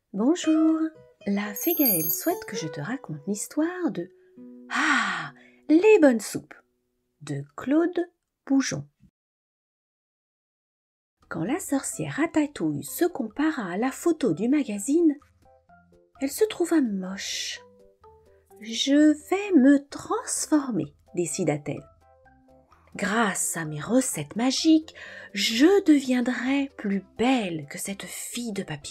Bonjour, la fée Gaëlle souhaite que je te raconte l'histoire de les bonnes soupes de Claude Boujon. Quand la sorcière Ratatouille se compara à la photo du magazine, elle se trouva moche. « Je vais me transformer », décida-t-elle. « Grâce à mes recettes magiques, je deviendrai plus belle que cette fille de papier. »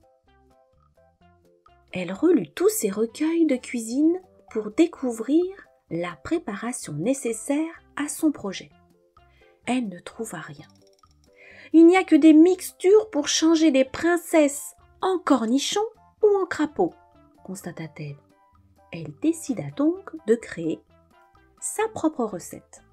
Elle relut tous ses recueils de cuisine pour découvrir la préparation nécessaire à son projet. Elle ne trouva rien. Il n'y a que des mixtures pour changer des princesses en cornichons ou en crapauds, constata-t-elle. Elle décida donc de créer sa propre recette.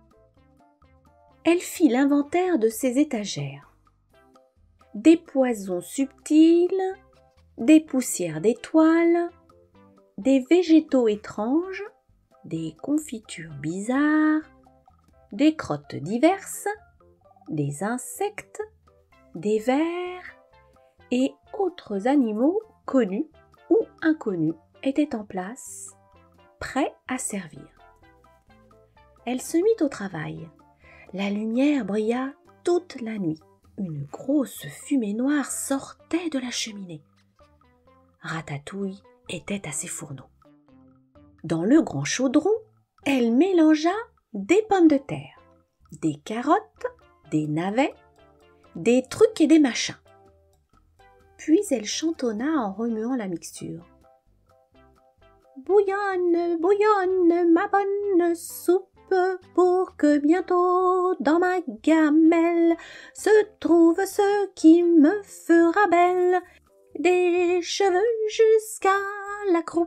Elle fit l'inventaire de ses étagères. Des poisons subtils, des poussières d'étoiles, des végétaux étranges, des confitures bizarres, des crottes diverses, des insectes, des vers et autres animaux connus ou inconnus étaient en place, prêts à servir. Elle se mit au travail. La lumière brilla toute la nuit. Une grosse fumée noire sortait de la cheminée. Ratatouille était à ses fourneaux. Dans le grand chaudron, elle mélangea des pommes de terre, des carottes, des navets, des trucs et des machins. Puis elle chantonna en remuant la mixture. « Bouillonne, bouillonne, ma bonne soupe, pour que bientôt dans ma gamelle se trouve ce qui me fera belle, des cheveux jusqu'à la croupe. »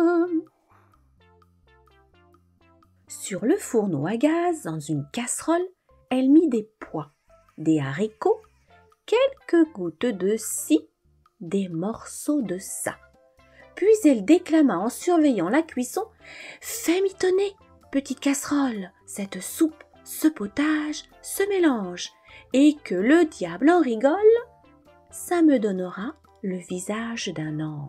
Sur le fourneau à gaz, dans une casserole, elle mit des pois, des haricots, quelques gouttes de ci, des morceaux de ça. Puis elle déclama en surveillant la cuisson « Fais mitonner, petite casserole, cette soupe, ce potage, ce mélange, et que le diable en rigole, ça me donnera le visage d'un ange. »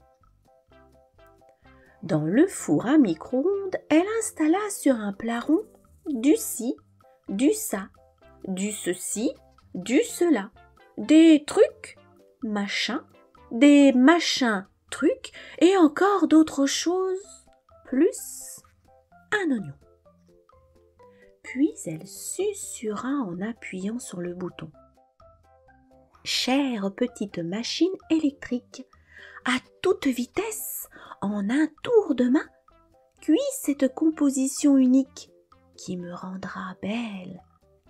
Dans le four à micro-ondes, elle installa sur un plat rond du ci, du ça, du ceci, du cela, des trucs, machins, des machins, trucs, et encore d'autres choses, plus un oignon. Puis elle susurra en appuyant sur le bouton. « Chère petite machine électrique, à toute vitesse, en un tour de main, cuis cette composition unique qui me rendra belle demain. »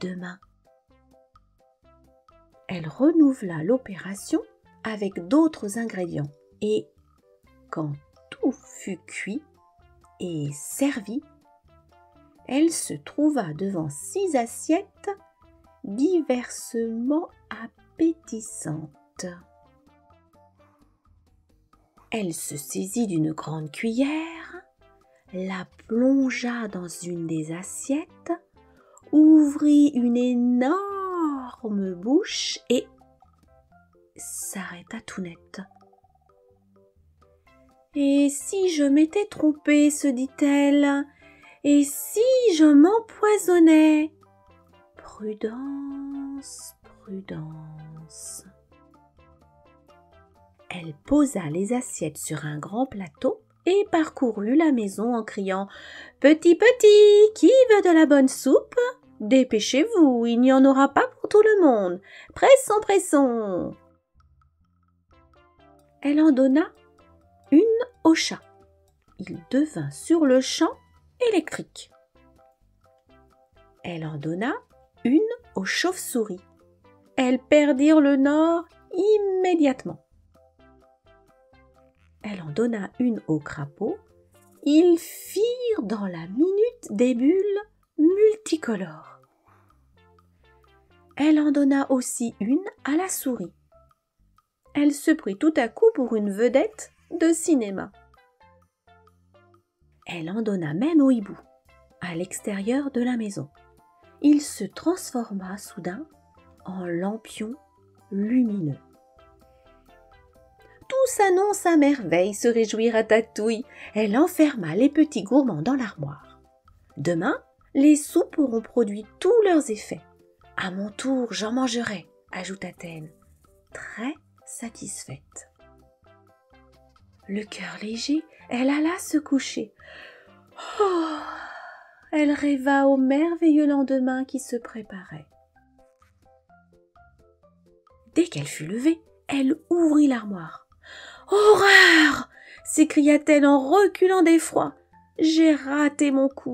Elle renouvela l'opération avec d'autres ingrédients et, quand tout fut cuit et servi, elle se trouva devant 6 assiettes diversement appétissantes. Elle se saisit d'une grande cuillère, la plongea dans une des assiettes, ouvrit une énorme bouche et s'arrêta tout net. « Et si je m'étais trompée, se dit-elle, et si je m'empoisonnais ? Prudence, prudence. » Elle posa les assiettes sur un grand plateau et parcourut la maison en criant « Petit, petit, qui veut de la bonne soupe ? Dépêchez-vous, il n'y en aura pas pour tout le monde. Pressons, pressons !» Elle en donna une au chat. Il devint sur le champ électrique. Elle en donna une aux chauves-souris. Elles perdirent le nord immédiatement. Elle en donna une aux crapauds. Ils firent dans la minute des bulles multicolores. Elle en donna aussi une à la souris. Elle se prit tout à coup pour une vedette de cinéma. Elle en donna même au hibou, à l'extérieur de la maison. Il se transforma soudain en lampion lumineux. Tout s'annonce à merveille, se réjouit Ratatouille. Elle enferma les petits gourmands dans l'armoire. Demain, les soupes auront produit tous leurs effets. À mon tour, j'en mangerai, ajouta-t-elle, très satisfaite. Le cœur léger, elle alla se coucher. Oh, elle rêva au merveilleux lendemain qui se préparait. Dès qu'elle fut levée, elle ouvrit l'armoire. « Horreur !» s'écria-t-elle en reculant d'effroi. « J'ai raté mon coup !»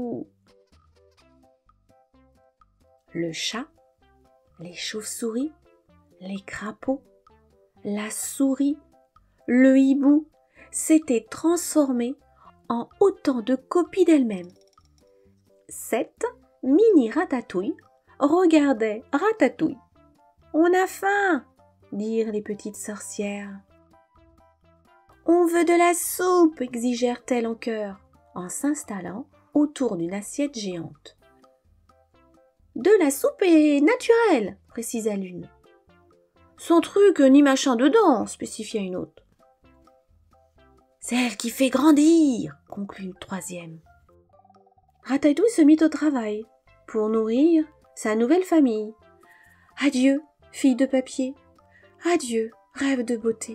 Le chat, les chauves-souris, les crapauds, la souris, le hibou s'étaient transformés en autant de copies d'elles-mêmes. 7 mini-ratatouilles regardaient Ratatouille. « On a faim !» dirent les petites sorcières. « On veut de la soupe !» exigèrent-elles en chœur, en s'installant autour d'une assiette géante. « De la soupe est naturelle !» précisa l'une. « Sans truc ni machin dedans !» spécifia une autre. « Celle qui fait grandir !» conclut une troisième. Ratatouille se mit au travail pour nourrir sa nouvelle famille. Adieu, fille de papier. Adieu, rêve de beauté.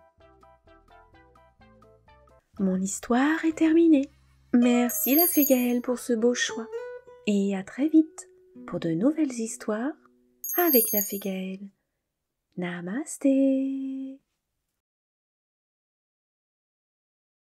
Mon histoire est terminée. Merci la fée Gaëlle pour ce beau choix. Et à très vite pour de nouvelles histoires avec la fée Gaëlle. Namasté.